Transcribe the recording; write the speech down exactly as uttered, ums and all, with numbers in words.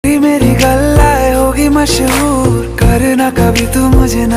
मेरी गल्लाए होगी मशहूर, करना कभी तू मुझे ना